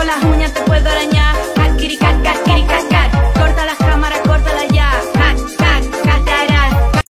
con las uñas te puedo arañar. Akiri, kakiri,